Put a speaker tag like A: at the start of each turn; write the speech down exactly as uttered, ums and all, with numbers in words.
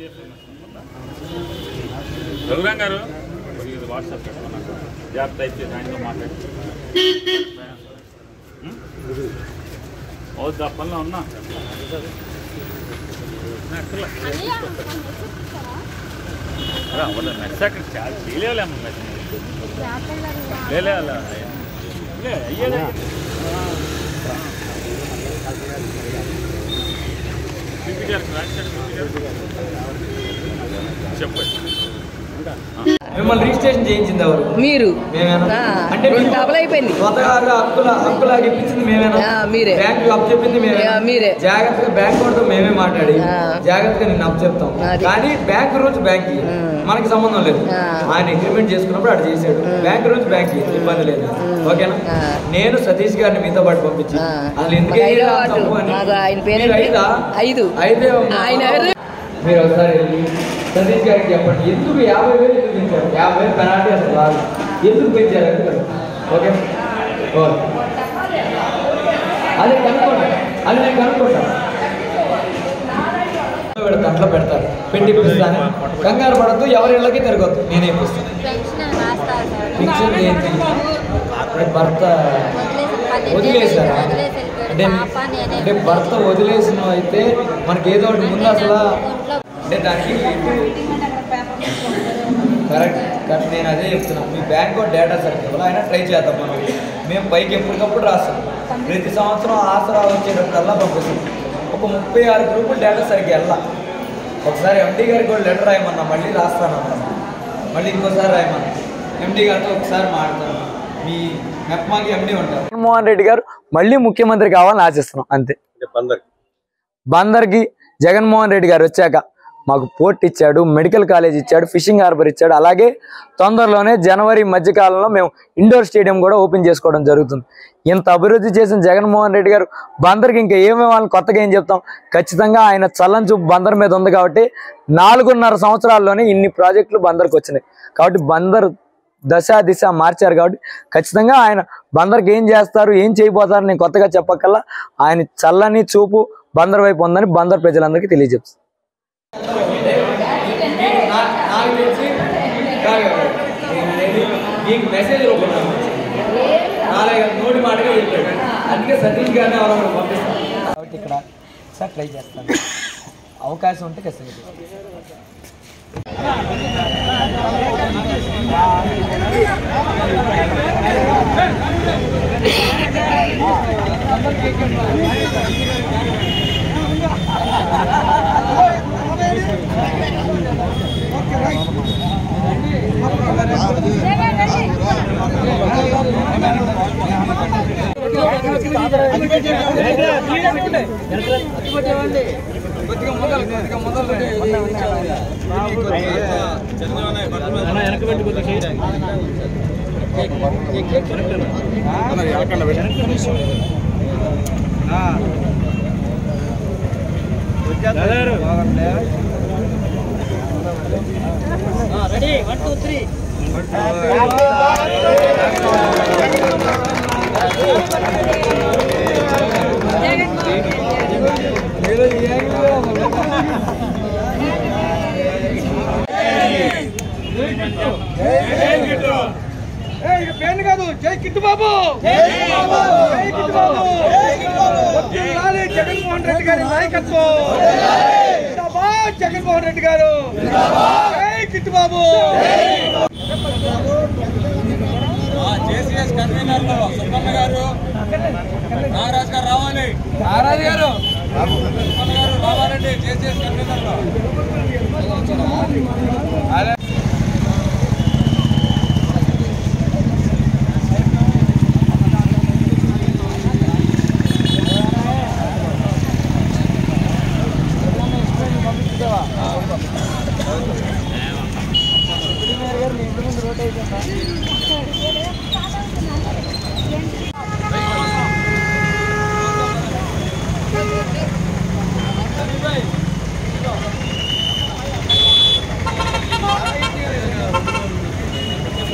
A: రఘురాం గారు వాట్సాప్ పెట్టుకున్నాను job type చేసి ఆయనతో మాట్లాడి అవుద్ది ఆ పనిలో ఉన్నా నెక్స్ట్ అక్కడ చాలా చేయలేము లేలే అలా అయ్యేదా చెప్పండి
B: మిమ్మల్ని రిజిస్ట్రేషన్ చేయించింది ఎవరు?
C: మీరు.
B: అంటే
C: డబుల్ అయిపోయింది.
B: స్వతహాగా హక్కుల హక్కులాగా ఇప్పించింది మేమేనా?
C: మీరే.
B: బ్యాంకు అప్పు చెప్పింది
C: మీరే.
B: జాగ్రత్తగా బ్యాంక్ వాళ్ళతో మేమే మాట్లాడి జాగ్రత్తగా నేను అప్పు చెప్తాం. కానీ బ్యాంక్ రూల్స్ బ్యాంక్ మనకి సంబంధం లేదు. ఆయన అగ్రిమెంట్ చేసుకున్నప్పుడు అటు చేశాడు. బ్యాంక్ రూల్స్ బ్యాంక్ ఇబ్బంది లేదు. ఓకేనా? నేను సతీష్ గారిని మీతో పాటు పంపించి అసలు ఎందుకు ఐదు ఐదే మీరు ఒకసారి సతీష్ గారికి చెప్పండి ఎందుకు యాభై వేలు ఎందుకు పెంచారు? యాభై వేలు పెనాల్టీ అసలు రాదు, ఎందుకు పెంచారు? ఓకే అదే కనుక్కోండి, అది నేను కనుక్కుంటాను. దాంట్లో పెడతారు, పెట్టి ఇప్పిస్తాను. కంగారు పడద్దు, ఎవరి ఇళ్ళకి తిరగద్దు, నేనే ఇప్పిస్తాను. పింఛన్ ఏంటి? భర్త వదిలేసారా? అంటే అంటే భర్త వదిలేసిన అయితే మనకి ఏదో ఒకటి ముందు అసలు అంటే దానికి కరెక్ట్ కరెక్ట్ నేను అదే చెప్తున్నాను. మీ బ్యాంక్ డేటా సరిగ్గా అయినా ట్రై చేద్దాం. మనం మేము పైకి ఎప్పటికప్పుడు రాస్తాం. ప్రతి సంవత్సరం ఆసరా వచ్చేటప్పుడల్లా పంపిస్తాం. ఒక ముప్పై ఆరు గ్రూపులు డేటా సరిగ్గా వెళ్ళా. ఒకసారి ఎండీ గారికి కూడా లెటర్ రాయమన్నా, మళ్ళీ రాస్తానన్నా, మళ్ళీ ఇంకోసారి రాయమన్నా. ఎండీ గారితో ఒకసారి మాట్లాడతాను. మీ మెప్మాకి ఎండీ ఉంటారు. జగన్మోహన్ రెడ్డి గారు మళ్ళీ ముఖ్యమంత్రి కావాలని ఆశిస్తున్నాం అంతే. బందర్కి జగన్మోహన్ రెడ్డి గారు వచ్చాక మాకు పోర్ట్ ఇచ్చాడు, మెడికల్ కాలేజ్ ఇచ్చాడు, ఫిషింగ్ హార్బర్ ఇచ్చాడు. అలాగే తొందరలోనే జనవరి మధ్యకాలంలో మేము ఇండోర్ స్టేడియం కూడా ఓపెన్ చేసుకోవడం జరుగుతుంది. ఇంత అభివృద్ధి చేసిన జగన్మోహన్ రెడ్డి గారు బందర్కి ఇంకా ఏమేమి కొత్తగా ఏం చెప్తాం? ఖచ్చితంగా ఆయన చల్లని చూపు బందర్ మీద ఉంది కాబట్టి నాలుగున్నర సంవత్సరాల్లోనే ఇన్ని ప్రాజెక్టులు బందర్కి వచ్చినాయి. కాబట్టి బందర్ దశ దిశ మార్చారు. కాబట్టి ఖచ్చితంగా ఆయన బందర్కి ఏం చేస్తారు, ఏం చేయబోతారు నేను కొత్తగా చెప్పకల్లా ఆయన చల్లని చూపు బందర్ వైపు ఉందని బందర్ ప్రజలందరికీ తెలియజేస్తాను. మెసేజ్ నోటి మాటగా చెప్పాడు, అందుకే సతీష్ గారిని ఎవరు పంపిస్తాను. కాబట్టి ఇక్కడ సార్ ట్రై చేస్తాను, అవకాశం ఉంటే ఖచ్చితంగా.
D: రెడీ వన్ టూ త్రీ పేరు కాదు. జై కిట్టు బాబు, జై కిట్టు బాబు, జగన్మోహన్ రెడ్డి గారి నాయకత్వం. జగన్మోహన్ రెడ్డి గారు, జై కిట్టు బాబు. జేసీఎస్ కన్వీనర్ లో సుబ్బన్న గారు, నాగరాజు గారు రావాలి. నాగరాజు గారు సుబ్బన్న గారు రావాలండి జేసీఎస్ కన్వీనర్ లో.